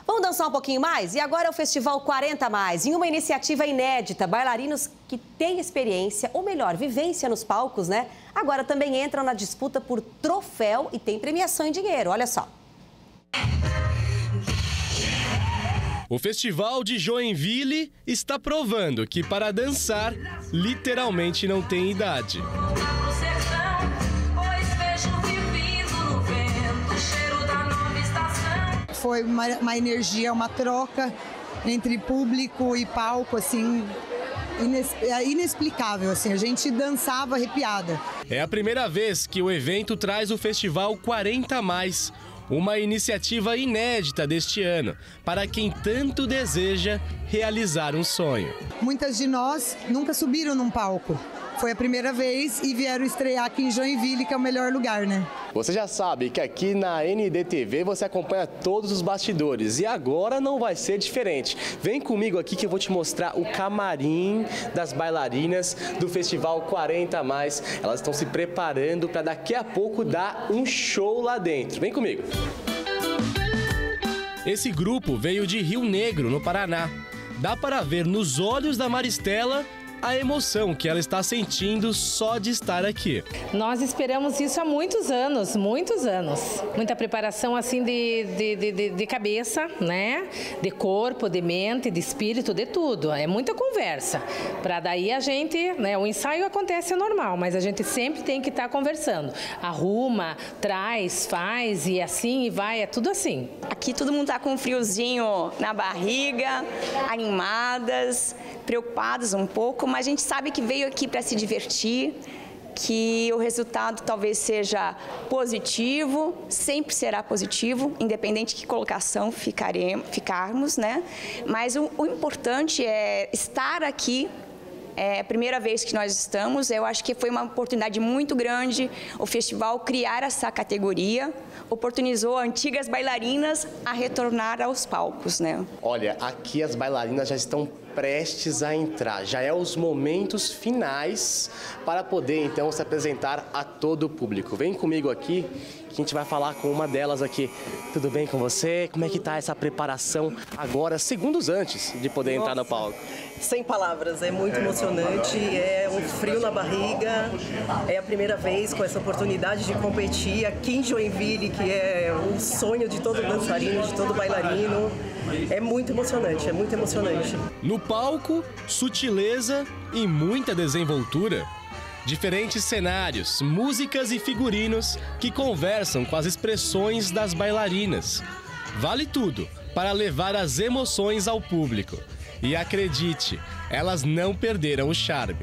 Vamos dançar um pouquinho mais? E agora é o Festival 40 Mais, em uma iniciativa inédita. Bailarinos que têm experiência, ou melhor, vivência nos palcos, né? Agora também entram na disputa por troféu e tem premiação em dinheiro. Olha só. O Festival de Joinville está provando que para dançar, literalmente não tem idade. Foi uma energia, uma troca entre público e palco, assim, inexplicável, assim, a gente dançava arrepiada. É a primeira vez que o evento traz o Festival 40 Mais, uma iniciativa inédita deste ano, para quem tanto deseja realizar um sonho. Muitas de nós nunca subiram num palco. Foi a primeira vez e vieram estrear aqui em Joinville, que é o melhor lugar, né? Você já sabe que aqui na NDTV você acompanha todos os bastidores e agora não vai ser diferente. Vem comigo aqui que eu vou te mostrar o camarim das bailarinas do Festival 40 Mais. Elas estão se preparando para daqui a pouco dar um show lá dentro. Vem comigo. Esse grupo veio de Rio Negro, no Paraná. Dá para ver nos olhos da Maristela a emoção que ela está sentindo só de estar aqui. Nós esperamos isso há muitos anos, muitos anos. Muita preparação assim de cabeça, né? De corpo, de mente, de espírito, de tudo. É muita conversa. Para daí a gente, né? O ensaio acontece normal, mas a gente sempre tem que estar conversando. Arruma, traz, faz e assim e vai, é tudo assim. Aqui todo mundo tá com um friozinho na barriga, animadas, preocupadas um pouco, mas a gente sabe que veio aqui para se divertir, que o resultado talvez seja positivo, sempre será positivo, independente de que colocação ficarmos, né? Mas o importante é estar aqui. É a primeira vez que nós estamos, eu acho que foi uma oportunidade muito grande o festival criar essa categoria, oportunizou antigas bailarinas a retornar aos palcos, né? Olha, aqui as bailarinas já estão prestes a entrar, já é os momentos finais para poder então se apresentar a todo o público. Vem comigo aqui que a gente vai falar com uma delas aqui. Tudo bem com você? Como é que tá essa preparação agora, segundos antes de poder entrar no palco? Sem palavras, é muito emocionante, é um frio na barriga, é a primeira vez com essa oportunidade de competir aqui em Joinville, que é um sonho de todo dançarino, de todo bailarino. É muito emocionante, é muito emocionante. No palco, sutileza e muita desenvoltura. Diferentes cenários, músicas e figurinos que conversam com as expressões das bailarinas. Vale tudo para levar as emoções ao público. E acredite, elas não perderam o charme.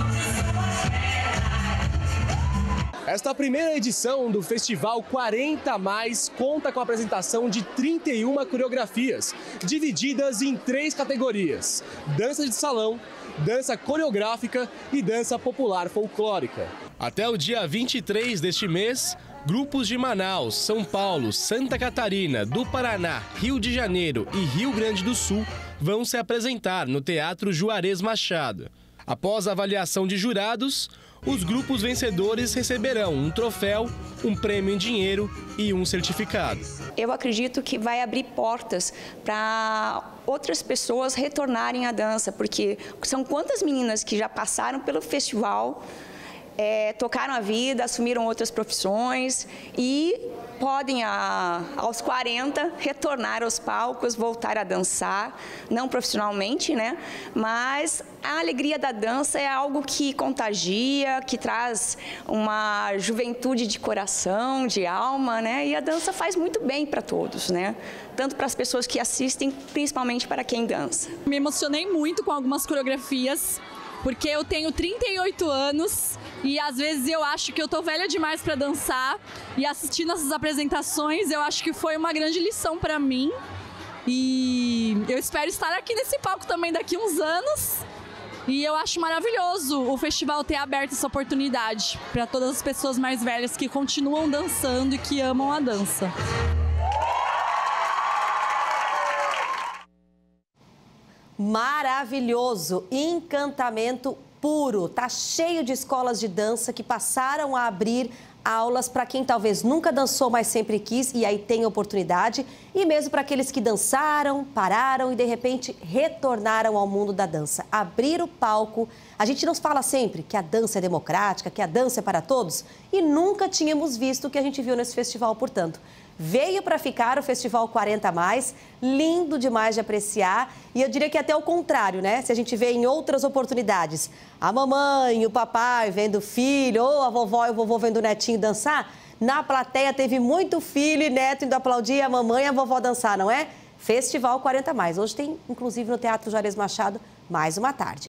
Esta primeira edição do Festival 40 Mais conta com a apresentação de 31 coreografias, divididas em 3 categorias: dança de salão, dança coreográfica e dança popular folclórica. Até o dia 23 deste mês, grupos de Manaus, São Paulo, Santa Catarina, do Paraná, Rio de Janeiro e Rio Grande do Sul vão se apresentar no Teatro Juarez Machado. Após a avaliação de jurados, os grupos vencedores receberão um troféu, um prêmio em dinheiro e um certificado. Eu acredito que vai abrir portas para outras pessoas retornarem à dança, porque são quantas meninas que já passaram pelo festival, tocaram a vida, assumiram outras profissões e podem, aos 40, retornar aos palcos, voltar a dançar, não profissionalmente, né? Mas a alegria da dança é algo que contagia, que traz uma juventude de coração, de alma, né? E a dança faz muito bem para todos, né? Tanto para as pessoas que assistem, principalmente para quem dança. Me emocionei muito com algumas coreografias, porque eu tenho 38 anos e às vezes eu acho que eu tô velha demais para dançar, e assistindo essas apresentações eu acho que foi uma grande lição para mim, e eu espero estar aqui nesse palco também daqui uns anos, e eu acho maravilhoso o festival ter aberto essa oportunidade para todas as pessoas mais velhas que continuam dançando e que amam a dança. Maravilhoso, encantamento puro. Tá cheio de escolas de dança que passaram a abrir aulas para quem talvez nunca dançou, mas sempre quis e aí tem oportunidade, e mesmo para aqueles que dançaram, pararam e de repente retornaram ao mundo da dança. Abrir o palco. A gente nos fala sempre que a dança é democrática, que a dança é para todos, e nunca tínhamos visto o que a gente viu nesse festival, portanto. Veio para ficar o Festival 40 Mais, lindo demais de apreciar, e eu diria que até o contrário, né? Se a gente vê em outras oportunidades, a mamãe, o papai vendo o filho, ou a vovó e o vovô vendo o netinho dançar, na plateia teve muito filho e neto indo aplaudir a mamãe e a vovó dançar, não é? Festival 40 Mais. Hoje tem, inclusive, no Teatro Juarez Machado, mais uma tarde.